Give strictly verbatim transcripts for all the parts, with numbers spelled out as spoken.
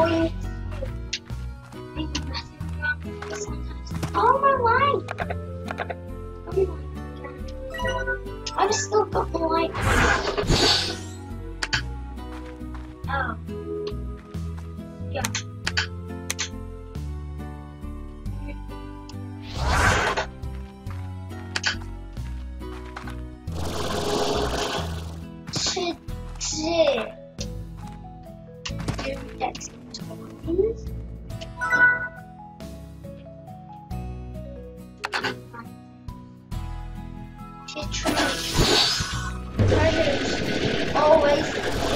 going to oh my life! Oh my God. I've still got my life. Oh. Yeah. Today, do next toys. She's trying. Always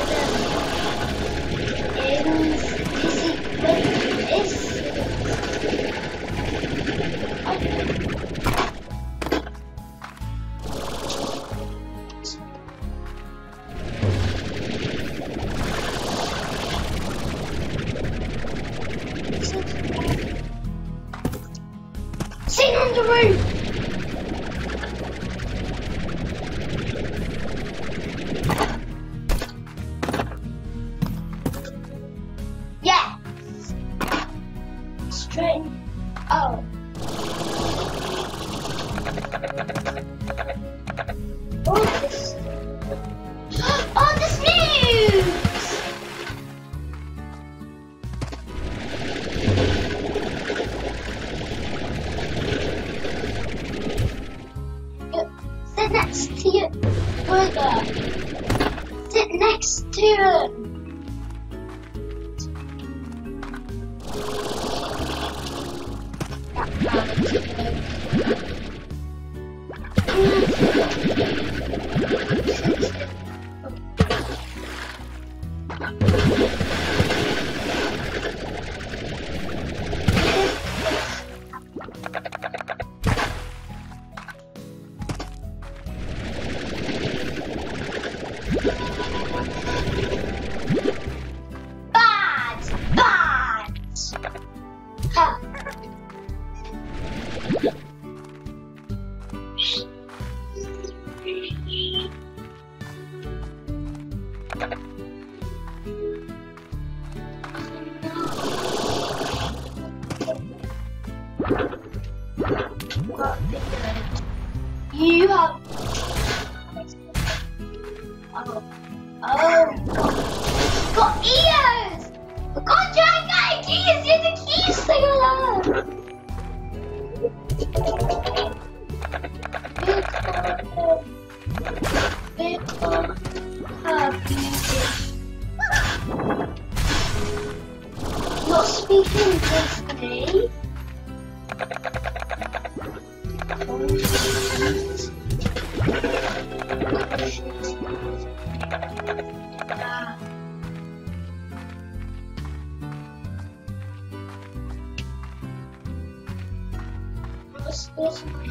in busy with this. Sing on the roof. Yeah. Straight. Oh. Oh, this. Oh, this news. Sit next to your brother. Sit next to him. Bad, bad. Huh. You have. Oh. Oh. Got ears! God, Jack got ears! You're the key stealer! Not speaking Disney. Where's my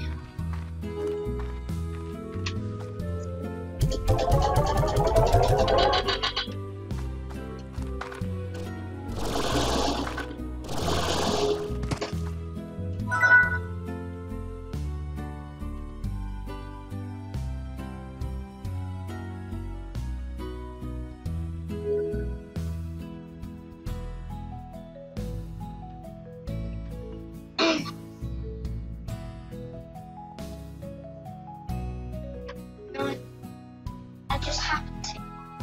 I just have to.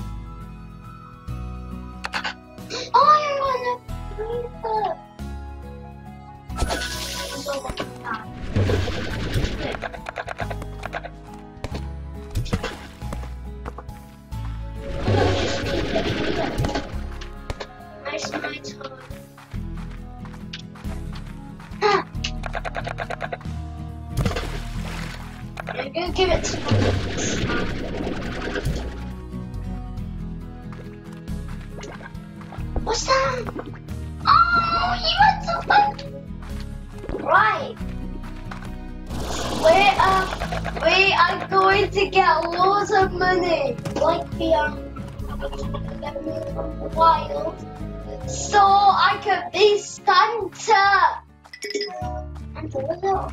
Oh, I wanna breathe up. Go like that. Just keep it here. Where's my toy? Ah. I'm gonna give it to my What's that? Oh, he went so fun. Right. We are, we are going to get loads of money. Like we are from the wild. So I can be Santa. And the little.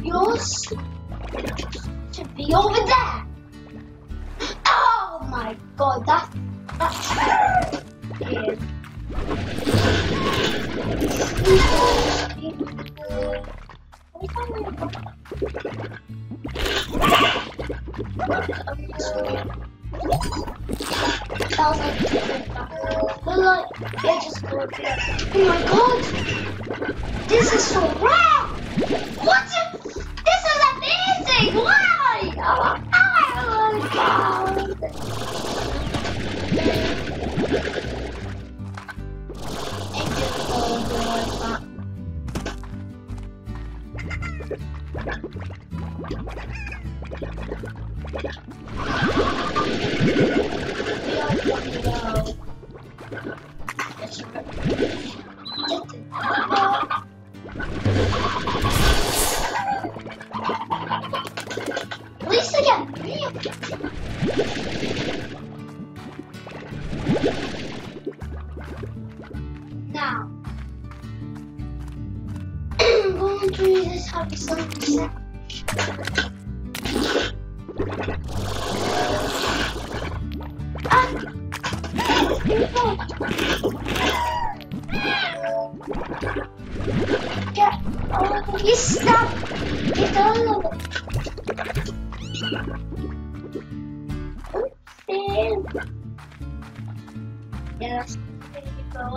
yours should be over there. Oh my god, that that's weird. Sounds like but like they just go to it. Oh my god! This is so rare! What is, this is amazing! Why? Oh, oh my god! It just goes like that. At least I get real. Now, I'm going to do this happy sunset. Ah! Get all of this stuff. Get all of it. Oops. Yes. There you go.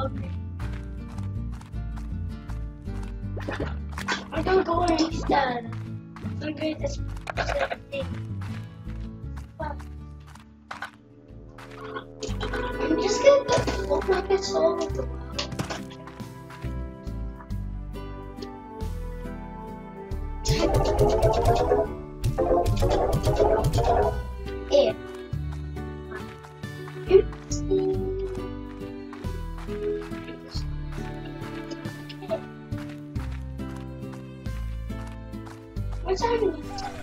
I'm gonna go instead. I'm gonna do this thing. I'm just gonna put look like it's all over the world. Yeah. Oopsie. What's happening?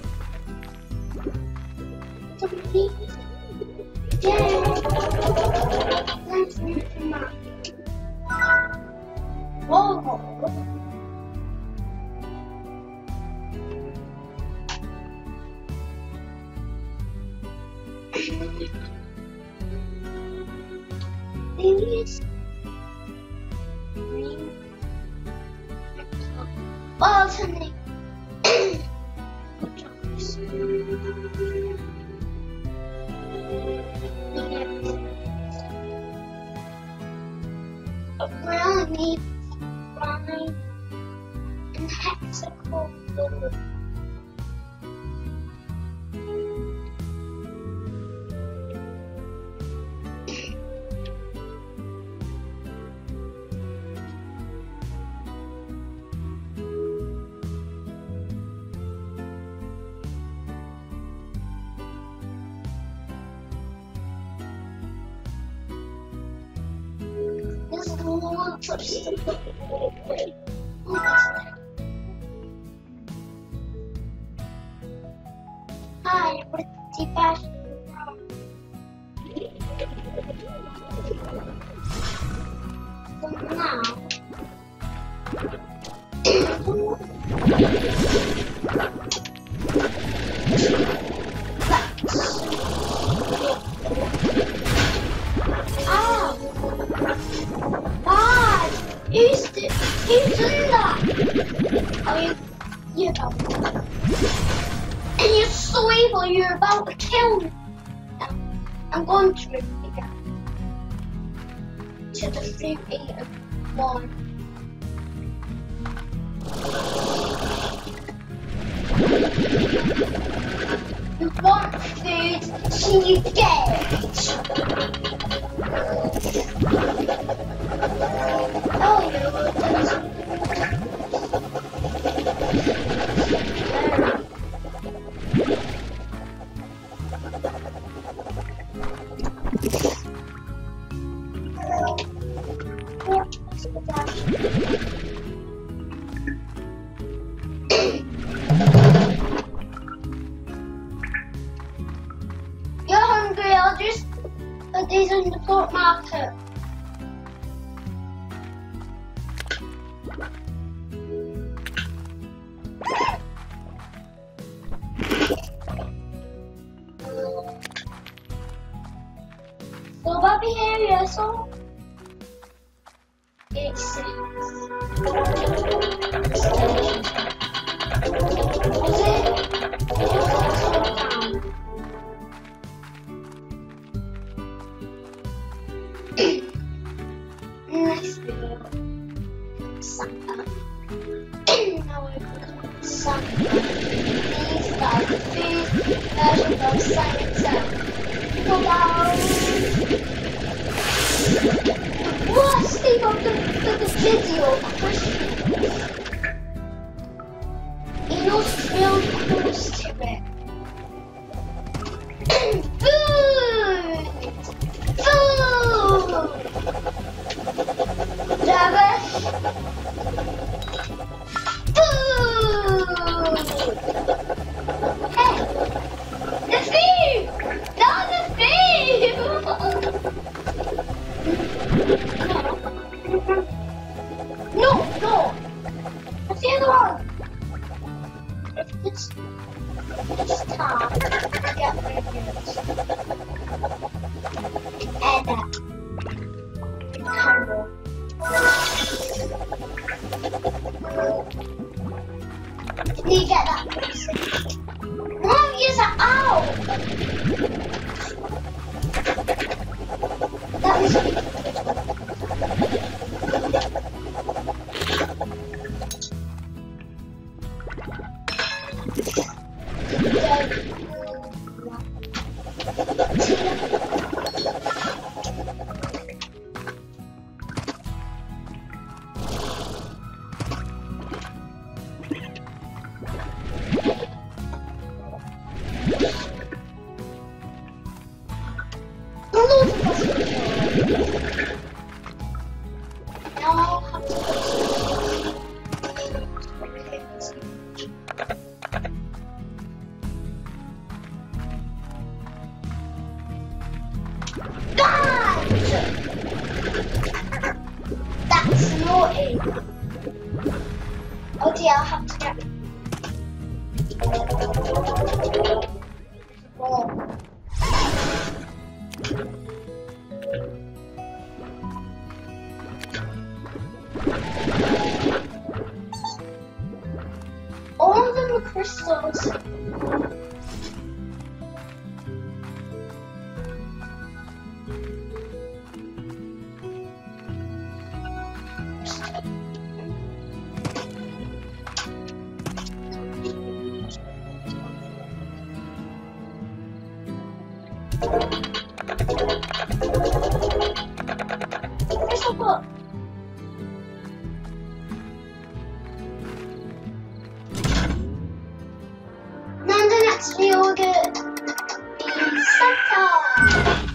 Somebody? Yeah. Let's move them up. Whoa. These green alternate I really need line and hexagonal. This is the one touch the Hi, pretty fast. So now Who's, the, who's done that? Oh, you, you're about to. And you're so evil, you're about to kill me. I'm going to move again. To the three, eight, and one. You want food, so you get it. Oh, you're You're hungry, I'll just put these on the floor marker. over here, yeah, so it's six. Station. Was it? It was also down. Next video, Santa. Now I become Santa. These are the three versions of Santa. Bye-bye. What's the of the, the, the video questions? It was real close to it. Food! Food! Rubbish! Food! Hey! The thief! No, the thief! No, no! That's the other one! It's, it's time to get rid of this. And that. Candle. Can you get that person? No, use it out! That was That's naughty. Oh dear, I'll have to get oh. All of them are crystals. There's a book. And then the next we order the Santa.